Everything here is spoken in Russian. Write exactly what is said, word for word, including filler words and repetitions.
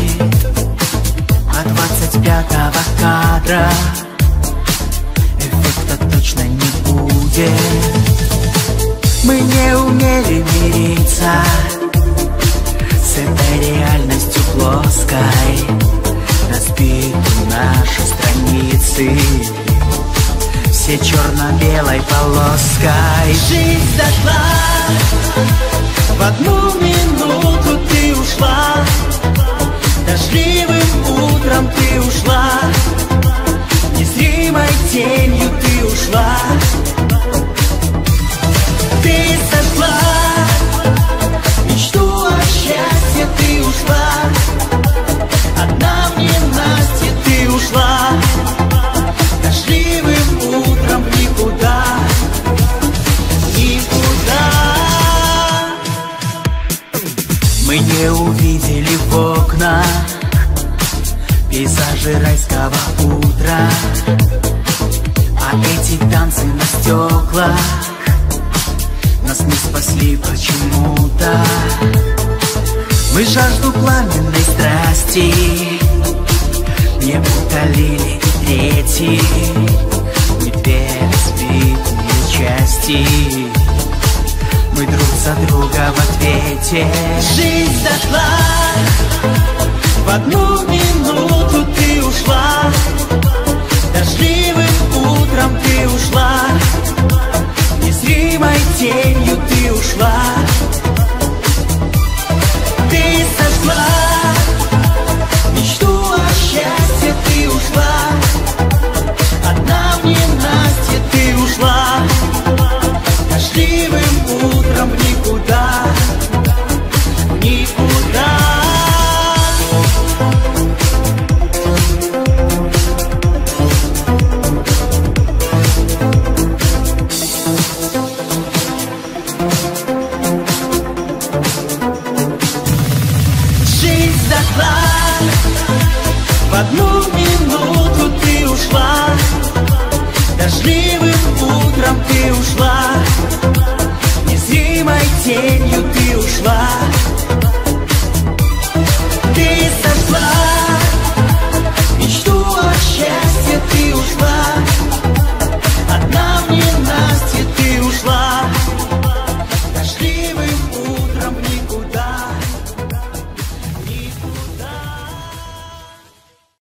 А двадцать пятого кадра эффекта точно не будет. Мы не умели мириться с этой реальностью плоской. Разбиты наши страницы все черно-белой полоской. Жизнь дошла, в одну минуту ты ушла, дождливым утром ты ушла, незримой тенью ты ушла. Ты сошла, мечту о счастье ты ушла, одна в ненастье ты ушла, дождливым утром в никуда, никуда. Мы не увидели в окнах пейзажи райского утра, а эти танцы на стеклах нас не спасли почему-то. Мы жажду пламенной страсти не утолили и третий. Мы две разбитые части, мы друг за друга в ответе. Жизнь дошла, в одну минуту ты ушла, дождливым утром ты ушла, незримой тенью